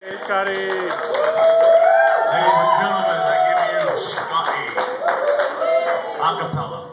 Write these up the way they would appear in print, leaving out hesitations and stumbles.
Hey, Skadi. Ladies and gentlemen, I give you Skadi. Acapella.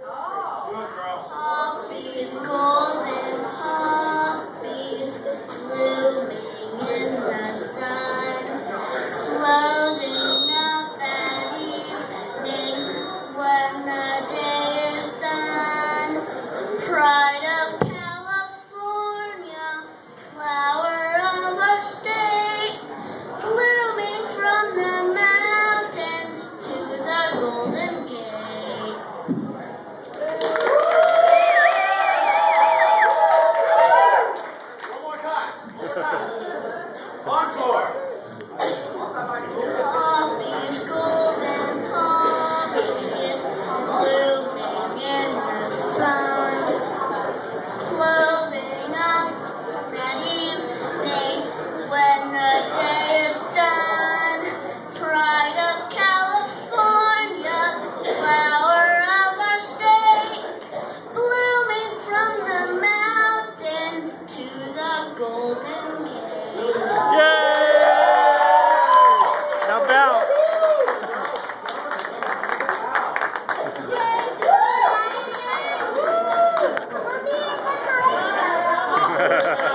Poppies, golden poppies, blooming in the sun, closing up at evening when the day is done. Pride of California, flower of our state, blooming from the mountains to the Golden Gate. Encore! Poppies, golden poppies, blooming in the sun, closing up that evening when the day is done. Pride of California, flower of our state, blooming from the mountains to the Golden Gate. Yay! Now bounce. Yay!